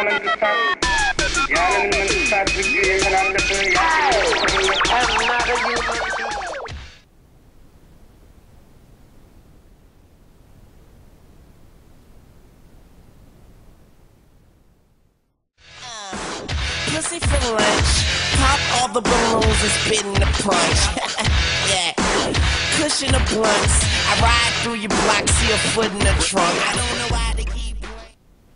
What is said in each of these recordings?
መንግስታት የዓለምን መንግስታት ሕግ የተላለፈ Pussy for lunch, pop all the balloons and spit in the punch. Yeah, cushion the blunts. I ride through your block, see a foot in the trunk. I don't know why they keep playing.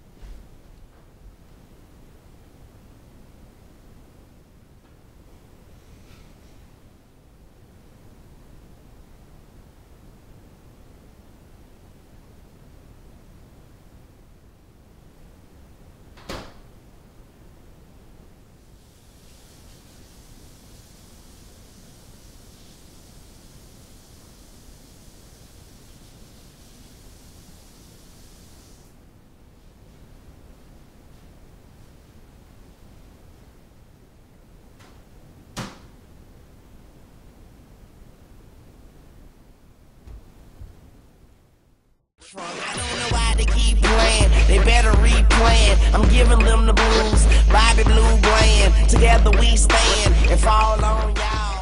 I don't know why they keep playing. They better replaying. I'm giving them the blues. Bobby Blue Bland. Together we stand and fall on y'all.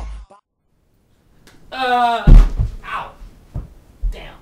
Ow. Damn.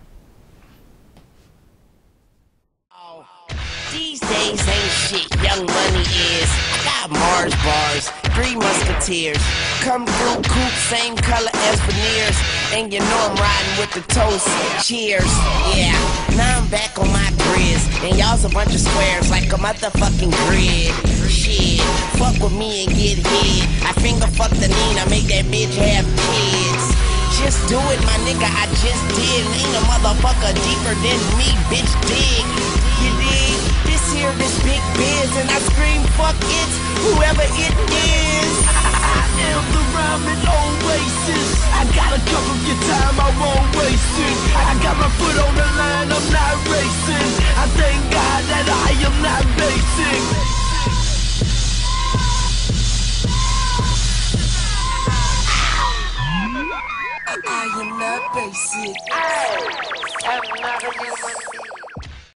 These days ain't shit, Young Money is. I got Mars bars, 3 Musketeers. Come through coupe, same color as veneers. And you know I'm riding with the toast. Cheers, yeah. Now I'm back on my grizz. And y'all's a bunch of squares like a motherfucking grid. Shit, fuck with me and get hit. I finger fuck the Nina, make that bitch have kids. Just do it, my nigga, I just did. Ain't a motherfucker deeper than me, bitch, dig. You dig? This big biz, and I scream, fuck it, whoever it is. I am the rhyming oasis. I got a cup of your time, I won't waste it. I got my foot on the line, I'm not racing. I thank God that I am not basic. I am not basic. I'm not a human